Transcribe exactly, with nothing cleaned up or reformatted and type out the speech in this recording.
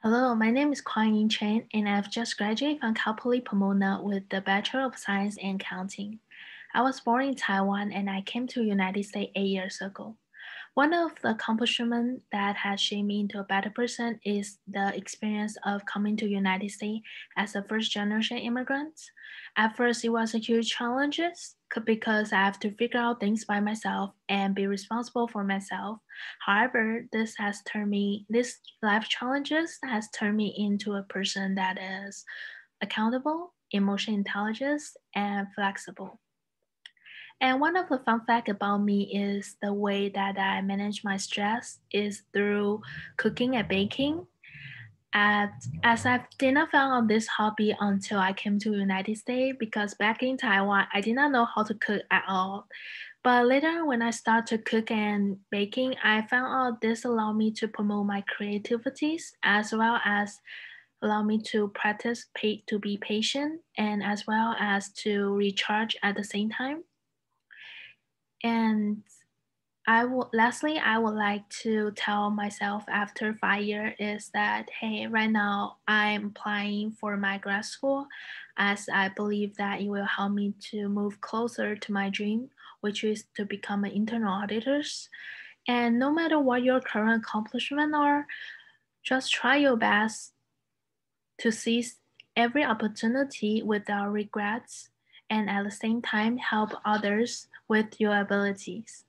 Hello, my name is Kuan Yin Chen, and I've just graduated from Cal Poly Pomona with the Bachelor of Science in Accounting. I was born in Taiwan and I came to United States eight years ago. One of the accomplishments that has shaped me into a better person is the experience of coming to United States as a first generation immigrant. At first, it was a huge challenge c- because I have to figure out things by myself and be responsible for myself. However, this has turned me, this life challenges has turned me into a person that is accountable, emotional intelligence, and flexible. And one of the fun fact about me is the way that I manage my stress is through cooking and baking. At, as I did not found out this hobby until I came to United States because back in Taiwan, I did not know how to cook at all. But later when I started to cook and baking, I found out this allowed me to promote my creativities as well as allow me to practice pay, to be patient and as well as to recharge at the same time. And I would lastly, I would like to tell myself after five years is that hey, right now I'm applying for my grad school as I believe that it will help me to move closer to my dream, which is to become an internal auditors. And no matter what your current accomplishments are, just try your best to seize every opportunity without regrets and at the same time help others with your abilities.